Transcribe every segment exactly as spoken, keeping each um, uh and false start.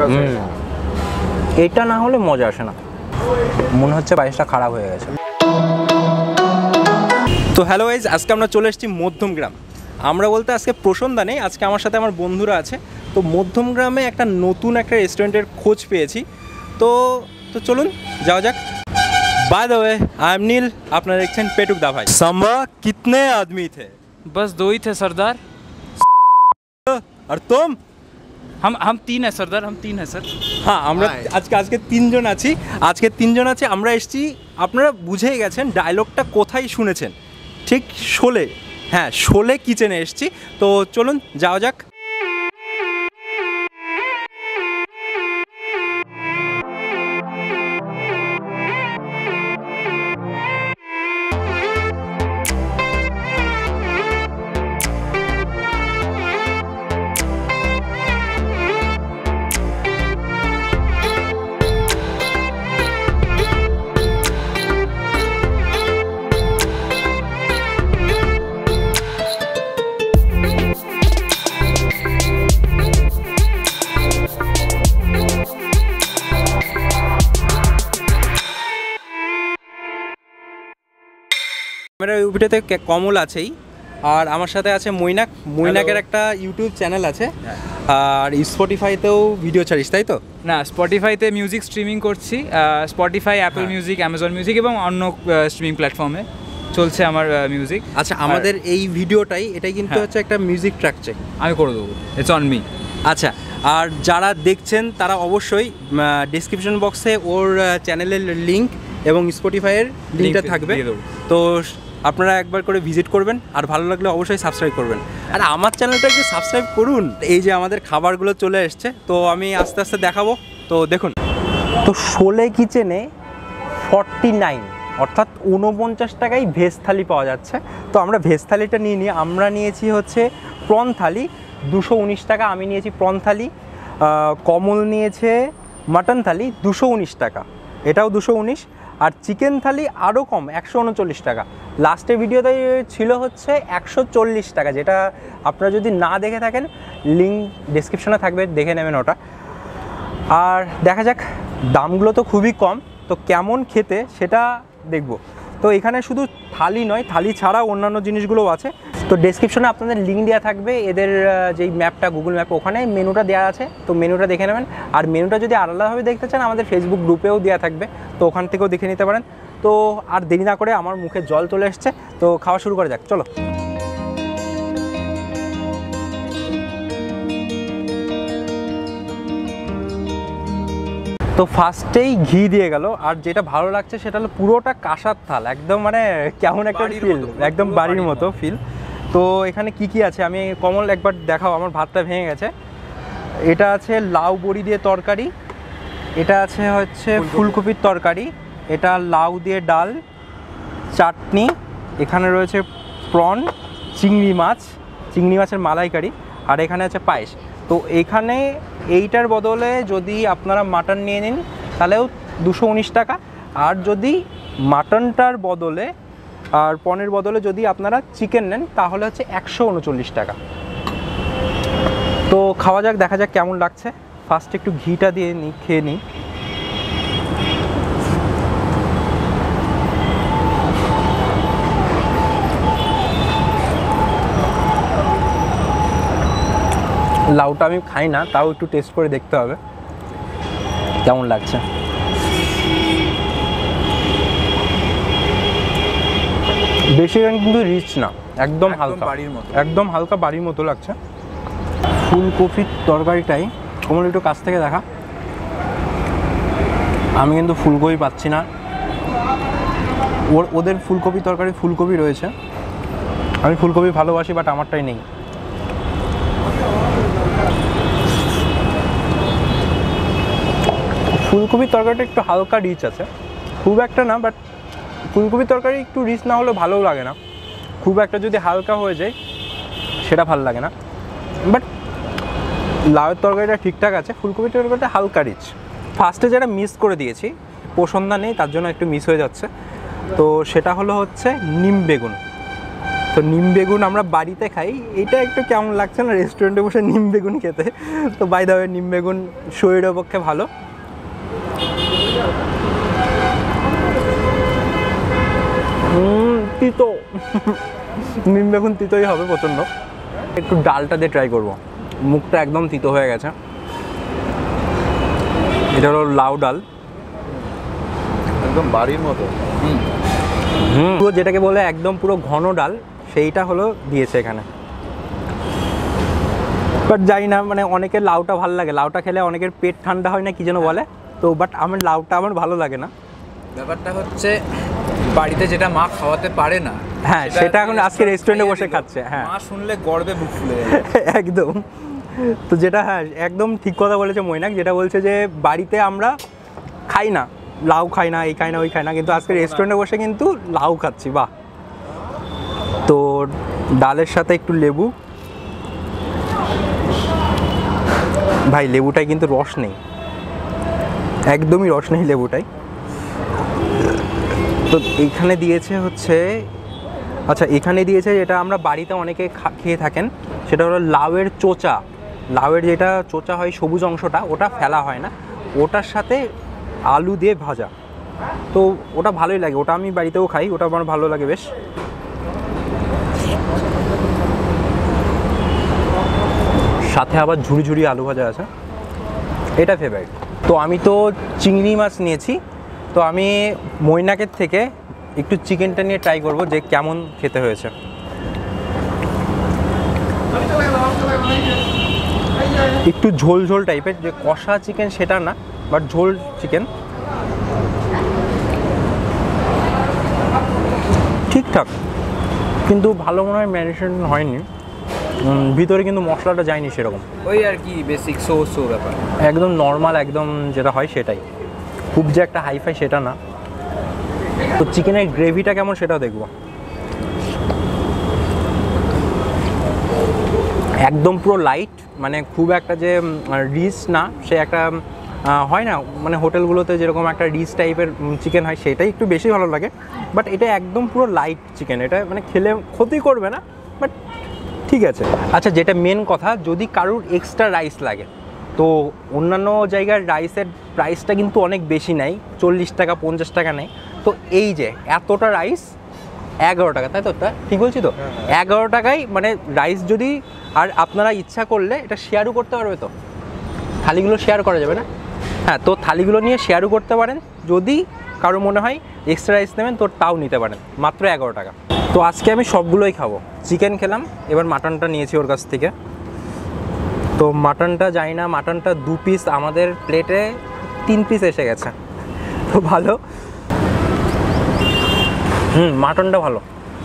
এটা না হলে মজা আসে না, মনে হচ্ছে পায়েসটা খারাপ হয়ে গেছে। তো হ্যালো গাইস, আজকে আমরা চলে এসেছি মধ্যমগ্রাম। আমরা বলতে আজকে প্রসন্দা নেই, আজকে আমার সাথে আমার বন্ধুরা আছে। তো মধ্যমগ্রামে একটা নতুন একটা রেস্টুরেন্টের খোঁজ পেয়েছি, তো তো চলুন যাওয়া যাক। By the way I am Neel, আপনারা দেখছেন পেটুক দা ভাই। समवा कितने आदमी थे? बस दो ही थे सरदार। और तुम? हम हम तीन है सरदार, हम तीन है सर। হ্যাঁ, আমরা আজকে আজকে তিনজন আছি, আজকে তিনজন আছি। আমরা এসেছি, আপনারা বুঝেই গেছেন ডায়লগটা কোথায় শুনেছেন, ঠিক শোলে। হ্যাঁ, শোলে কিচেনে এসেছি। তো চলুন যাওয়া যাক। আমার এই ভিডিওতে কমল আছেই, আর আমার সাথে আছে মৈনাক। মৈনাকের একটা ইউটিউব চ্যানেল আছে, আর স্পটিফাইতেও ভিডিও ছাড়িস, তাই তো? না, স্পটিফাইতে মিউজিক স্ট্রিমিং করছি, Spotify, Apple Music, Amazon Music এবং অন্য স্ট্রিমিং প্ল্যাটফর্মে চলছে আমার মিউজিক। আচ্ছা, আমাদের এই ভিডিওটাই এটাই কিন্তু হচ্ছে একটা মিউজিক ট্র্যাক চেক আমি করে দেবো, ইটস অন মি। আচ্ছা, আর যারা দেখছেন তারা অবশ্যই ডেসক্রিপশন বক্সে ওর চ্যানেলের লিঙ্ক এবং স্পটিফাইয়ের লিঙ্কটা থাকবে, তো আপনারা একবার করে ভিজিট করবেন, আর ভালো লাগলে অবশ্যই সাবস্ক্রাইব করবেন। আর আমার চ্যানেলটা একটু সাবস্ক্রাইব করুন। এই যে আমাদের খাবারগুলো চলে এসছে, তো আমি আস্তে আস্তে দেখাবো, তো দেখুন। তো শোলে কিচেনে ফর্টি নাইন অর্থাৎ ঊনপঞ্চাশ টাকায় ভেজ থালি পাওয়া যাচ্ছে। তো আমরা ভেজ থালিটা নিয়ে নিই। আমরা নিয়েছি হচ্ছে প্রন থালি, দুশো উনিশ টাকা। আমি নিয়েছি প্রন থালি। কমল নিয়েছে মাটন থালি, দুশো উনিশ টাকা, এটাও দুশো উনিশ। আর চিকেন থালি আরও কম, একশো উনচল্লিশ টাকা। লাস্টের ভিডিওতে ছিল হচ্ছে একশো চল্লিশ টাকা, যেটা আপনারা যদি না দেখে থাকেন লিঙ্ক ডেসক্রিপশনে থাকবে, দেখে নেবেন ওটা। আর দেখা যাক, দামগুলো তো খুবই কম, তো কেমন খেতে সেটা দেখব। তো এখানে শুধু থালি নয়, থালি ছাড়াও অন্যান্য জিনিসগুলোও আছে। তো ডেসক্রিপশনে আপনাদের লিঙ্ক দেওয়া থাকবে, এদের যেই ম্যাপটা, গুগল ম্যাপ, ওখানে মেনুটা দেওয়া আছে, তো মেনুটা দেখে নেবেন। আর মেনুটা যদি আলাদাভাবে দেখতে চান আমাদের ফেসবুক গ্রুপেও দেওয়া থাকবে, তো ওখান থেকেও দেখে নিতে পারেন। তো আর দেরি না করে, আমার মুখে জল চলে এসছে, তো খাওয়া শুরু করা যাক, চলো। তো ফার্স্টেই ঘি দিয়ে গেল, আর যেটা ভালো লাগছে সেটা হলো পুরোটা কাঁসার থাল, একদম মানে কেমন একটা ফিল, একদম বাড়ির মতো ফিল। তো এখানে কি কি আছে আমি, কমল একবার দেখাও, আমার ভাতটা ভেঙে গেছে। এটা আছে লাউ বড়ি দিয়ে তরকারি, এটা আছে হচ্ছে ফুলকপির তরকারি, এটা লাউ দিয়ে ডাল, চাটনি, এখানে রয়েছে প্রন, চিংড়ি মাছ, চিংড়ি মাছের মালাইকারি, আর এখানে আছে পায়েস। তো এখানে এইটার বদলে যদি আপনারা মাটন নিয়ে নিন তাহলেও দুশো উনিশ টাকা, আর যদি মাটনটার বদলে আর পনের বদলে যদি আপনারা চিকেন নেন তাহলে হচ্ছে একশো উনচল্লিশ টাকা। তো খাওয়া যাক, দেখা যাক কেমন লাগছে। ফার্স্ট একটু ঘিটা দিয়ে নিই, খেয়ে নিই। লাউটা আমি খাই না, তাও একটু টেস্ট করে দেখতে হবে কেমন লাগছে। বেশি কিন্তু রিচ না, একদম হালকা বাড়ির মতো, একদম হালকা বাড়ির মতো লাগছে। ফুলকপির তরকারিটাই কমল একটু কাছ থেকে দেখা। আমি কিন্তু ফুলকপি পাচ্ছি না, ওর ওদের ফুলকপি তরকারি ফুলকপি রয়েছে। আমি ফুলকপি ভালোবাসি, বাট আমারটাই নেই। ফুলকপির তরকারিটা একটু হালকা রিচ আছে, খুব একটা না, বাট ফুলকপির তরকারি একটু রিচ না হলে ভালোও লাগে না। খুব একটা যদি হালকা হয়ে যায় সেটা ভালো লাগে না, বাট লাউয়ের তরকারিটা ঠিকঠাক আছে, ফুলকপির তরকারিটা হালকা রিচ। ফার্স্টে যেটা মিস করে দিয়েছি, পোষণদা নেই তার জন্য একটু মিস হয়ে যাচ্ছে, তো সেটা হলো হচ্ছে নিম বেগুন। তো নিম বেগুন আমরা বাড়িতে খাই, এটা একটু কেমন লাগছে না রেস্টুরেন্টে বসে নিম বেগুন খেতে। তো বাই দ্য ওয়ে নিম বেগুন শরীরের পক্ষে ভালো। তিতো, নিম বেগুন তিতোই হবে প্রচণ্ড। একটু ডালটা দিয়ে ট্রাই করবো, মুখটা একদম তিতো হয়ে গেছে। এটা হলো লাউ ডাল, একদম বাড়ির মতো। হুম, পুরো যেটাকে বলে একদম পুরো ঘন ডাল, সেইটা হলো দিয়েছে এখানে। বাট জানি না, মানে অনেকের লাউটা ভালো লাগে, লাউটা খেলে অনেকের পেট ঠান্ডা হয় না কি যেন বলে, তো বাট আমার লাউটা আমার ভালো লাগে না। ব্যাপারটা হচ্ছে বাড়িতে যেটা মা খাওয়াতে পারে না, হ্যাঁ সেটা এখন আজকে রেস্টুরেন্টে বসে খাচ্ছে। হ্যাঁ, মা শুনলে গর্বে বুক ফুলে যাবে একদম। তো যেটা, হ্যাঁ একদম ঠিক কথা বলেছে মৈনাক, যেটা বলছে যে বাড়িতে আমরা খাই না, লাউ খাই না, এই খাই না ওই খাই না, কিন্তু আজকে রেস্টুরেন্টে বসে কিন্তু লাউ খাচ্ছি, বাহ। তো ডালের সাথে একটু লেবু, ভাই লেবুটাই কিন্তু রস নেই, একদমই রস নেই লেবুটাই। তো এইখানে দিয়েছে হচ্ছে, আচ্ছা এখানে দিয়েছে যেটা আমরা বাড়িতে অনেকে খেয়ে থাকেন, সেটা হলো লাউয়ের চোচা। লাউয়ের যেটা চোচা হয় সবুজ অংশটা, ওটা ফেলা হয় না, ওটার সাথে আলু দিয়ে ভাজা। তো ওটা ভালোই লাগে, ওটা আমি বাড়িতেও খাই, ওটা আমার ভালো লাগে বেশ। সাথে আবার ঝুড়ি ঝুড়ি আলু ভাজা আছে, এটা ফেভারিট। তো আমি তো চিংড়ি মাছ নিয়েছি, তো আমি মৈনাকের থেকে একটু চিকেনটা নিয়ে ট্রাই করব যে কেমন খেতে হয়েছে। একটু ঝোল ঝোল টাইপের, যে কষা চিকেন সেটা না, বাট ঝোল চিকেন ঠিকঠাক, কিন্তু ভালো মনে হয় ম্যারিনেশন হয়নি, ভিতরে কিন্তু মশলাটা যায়নি সেরকম, ওই আর কি বেসিক সো সো ব্যাপার, একদম নর্মাল একদম যেটা হয় সেটাই, খুব যে একটা হাইফাই সেটা না। তো চিকেনের গ্রেভিটা কেমন সেটাও দেখব। একদম পুরো লাইট, মানে খুব একটা যে রিচ না, সে একটা হয় না মানে হোটেলগুলোতে যেরকম একটা রিচ টাইপের চিকেন হয়, সেটাই একটু বেশি ভালো লাগে। বাট এটা একদম পুরো লাইট চিকেন, এটা মানে খেলে ক্ষতি করবে না, বাট ঠিক আছে। আচ্ছা যেটা মেন কথা, যদি কারোর এক্সট্রা রাইস লাগে, তো অন্যান্য জায়গার রাইসের প্রাইসটা কিন্তু অনেক বেশি নেয়, চল্লিশ টাকা পঞ্চাশ টাকা নেয়। তো এই যে এতটা রাইস এগারো টাকা, তাই তো? তা ঠিক বলছি তো? এগারো টাকায় মানে রাইস যদি, আর আপনারা ইচ্ছা করলে এটা শেয়ারও করতে পারবে, তো থালিগুলো শেয়ার করা যাবে না? হ্যাঁ, তো থালিগুলো নিয়ে শেয়ারও করতে পারেন, যদি কারো মনে হয় এক্সট্রা রাইস নেবেন তো তাও নিতে পারেন, মাত্র এগারো টাকা। তো আজকে আমি সবগুলোই খাবো, চিকেন খেলাম, এবার মাটনটা নিয়েছি ওর কাছ থেকে। তো মাটনটা যাই না, মাটনটা দু পিস, আমাদের প্লেটে তিন পিস এসে গেছে, তো ভালো। হুম, মাটনটা ভালো,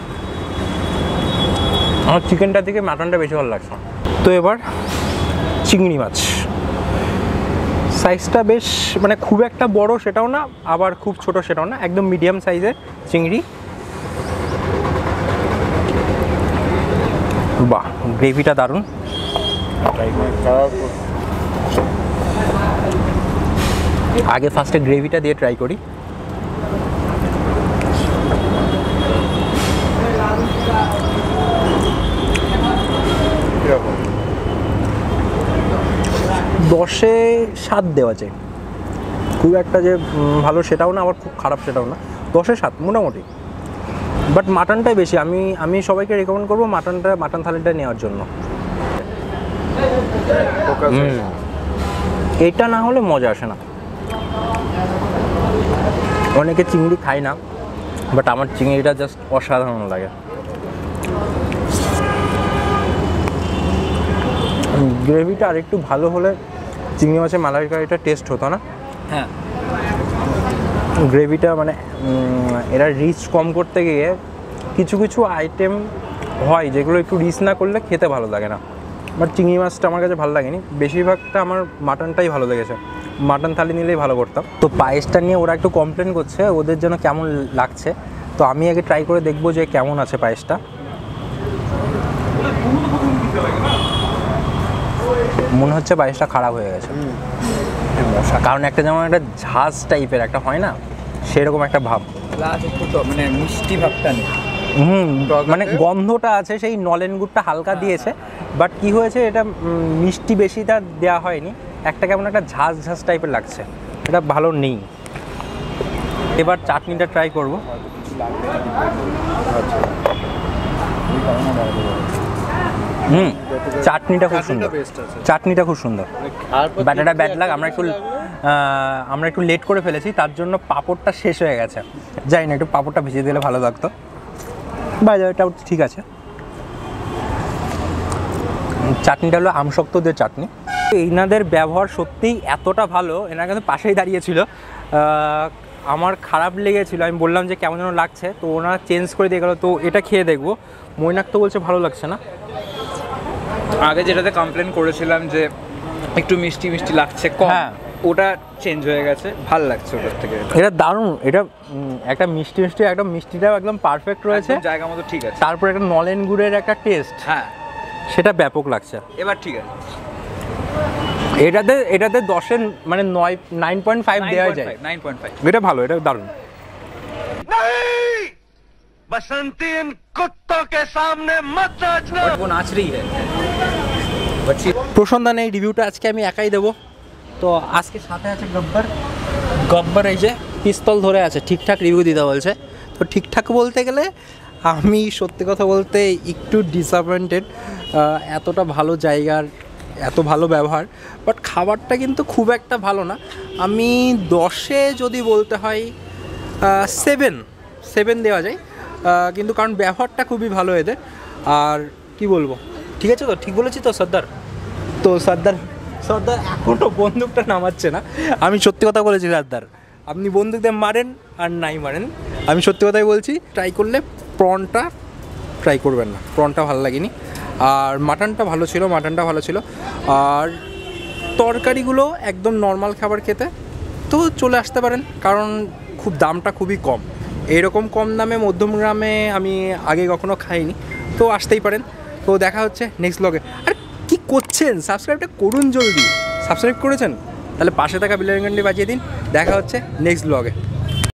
আমার চিকেনটা থেকে মাটনটা বেশি ভালো লাগছে। তো এবার চিংড়ি মাছ, সাইজটা বেশ মানে খুব একটা বড় সেটাও না, আবার খুব ছোট সেটাও না, একদম মিডিয়াম সাইজের চিংড়ি। বাহ, গ্রেভিটা দারুণ। আগে ফার্স্টে গ্রেভিটা দিয়ে ট্রাই করি। দশে সাত দেওয়া যায়, খুব একটা যে ভালো সেটাও না, আবার খুব খারাপ সেটাও না, দশে সাত মোটামুটি। বাট মাটনটাই বেশি, আমি আমি সবাইকে রেকমেন্ড করবো মাটনটা, মাটন থালিটা নেওয়ার জন্য। এটা না হলে মজা আসে না। অনেকে চিংড়ি খায় না, বাট আমার চিংড়িটা জাস্ট অসাধারণ লাগে। গ্রেভিটা আর একটু ভালো হলে চিংড়ি মাছের মালাইকারিটা টেস্ট হতো না। হ্যাঁ, গ্রেভিটা মানে এরা রিচ কম করতে গিয়ে কিছু কিছু আইটেম হয় যেগুলো একটু রিচ না করলে খেতে ভালো লাগে না। বাট চিংড়ি মাছটা আমার কাছে ভালো লাগেনি, বেশিরভাগটা আমার মাটনটাই ভালো লেগেছে। মাটন থালি নিলেই ভালো করতাম। তো পায়েসটা নিয়ে ওরা একটু কমপ্লেন করছে, ওদের যেন কেমন লাগছে। তো আমি আগে ট্রাই করে দেখবো যে কেমন আছে পায়েসটা। মনে হচ্ছে পায়েসটা খারাপ হয়ে গেছে, কারণ একটা যেমন একটা ঝাঁজ টাইপের একটা হয় না, সেরকম একটা ভাব, প্লাস একটু মানে মিষ্টি ভাবটা নেই। হুম মানে গন্ধটা আছে, সেই নলেন গুড়টা হালকা দিয়েছে, বাট কি হয়েছে এটা মিষ্টি বেশিটা দেওয়া হয়নি, একটা কেমন একটা ঝাঁঝ ঝাঁঝ টাইপের লাগছে, এটা ভালো নেই। এবার চাটনিটা ট্রাই করব। হুম চাটনিটা খুব সুন্দর, চাটনিটা খুব সুন্দর, ব্যাটাটা ব্যাট লাগ। আমরা একটু আমরা একটু লেট করে ফেলেছি, তার জন্য পাঁপড়টা শেষ হয়ে গেছে। যাই না, একটু পাঁপড়টা ভেজে দিলে ভালো লাগতো। বাজারটাও ঠিক আছে। চাটনিটা হলো আমশক্ত দিয়ে চাটনি। এনাদের ব্যবহার সত্যিই এতটা ভালো, এনারা কিন্তু পাশেই দাঁড়িয়েছিল, আমার খারাপ লেগেছিল, আমি বললাম যে কেমন যেন লাগছে, তো ওনারা চেঞ্জ করে দিয়ে গেলো। তো এটা খেয়ে দেখবো। মৈনাক তো বলছে ভালো লাগছে না। আগে যেটাতে কমপ্লেন করেছিলাম যে একটু মিষ্টি মিষ্টি লাগছে কম, হ্যাঁ ওটা চেঞ্জ হয়ে গেছে, ভালো লাগছে ওটার থেকে। এটা দারুণ, এটা একটা মিষ্টি মিষ্টি একদম, মিষ্টিটাও একদম পারফেক্ট রয়েছে, জায়গা মতো ঠিক আছে। তারপর একটা নলেন গুড়ের একটা টেস্ট, হ্যাঁ সেটা ব্যাপক লাগছে। এবার ঠিক আছে, এটাতে এটাতে দশের মানে নয় নাইন পয়েন্ট ফাইভ দেওয়া যায়, নাইন পয়েন্ট ফাইভ। এটা ভালো, এটা দারুণ। बसंती इन कुत्तों के सामने मत नाचना। वो नाच रही है। প্রসন্ধান এই রিভিউটা আজকে আমি একাই দেবো। তো আজকে সাথে আছে গব্বর। গব্বর এই যে পিস্তল ধরে আছে, ঠিকঠাক রিভিউ দিতে বলছে। তো ঠিকঠাক বলতে গেলে আমি সত্যি কথা বলতে একটু ডিসঅ্যাপয়েন্টেড, এতটা ভালো জায়গার এত ভালো ব্যবহার, বাট খাবারটা কিন্তু খুব একটা ভালো না। আমি দশে যদি বলতে হয় সেভেন সেভেন দেওয়া যায়, কিন্তু কারণ ব্যবহারটা খুবই ভালো এদের। আর কি বলবো, ঠিক আছে তো, ঠিক বলেছি তো সর্দার? তো সর্দার সর্দার এখনও বন্দুকটা নামাচ্ছে না। আমি সত্যি কথা বলেছি সর্দার, আপনি বন্দুক দিয়ে মারেন আর নাই মারেন, আমি সত্যি কথাই বলছি। ট্রাই করলে প্রনটা ট্রাই করবেন না, প্রনটা ভালো লাগেনি। আর মাটনটা ভালো ছিল, মাটনটা ভালো ছিল। আর তরকারিগুলো একদম নর্মাল খাবার খেতে, তো চলে আসতে পারেন, কারণ খুব দামটা খুবই কম। এইরকম কম দামে মধ্যমগ্রামে আমি আগে কখনো খাইনি, তো আসতেই পারেন। তো দেখা হচ্ছে নেক্সট ব্লগে। আর কি করছেন, সাবস্ক্রাইবটা করুন জলদি। সাবস্ক্রাইব করেছেন? তাহলে পাশে থাকা বেল আইকনটি বাজিয়ে দিন। দেখা হচ্ছে নেক্সট ব্লগে।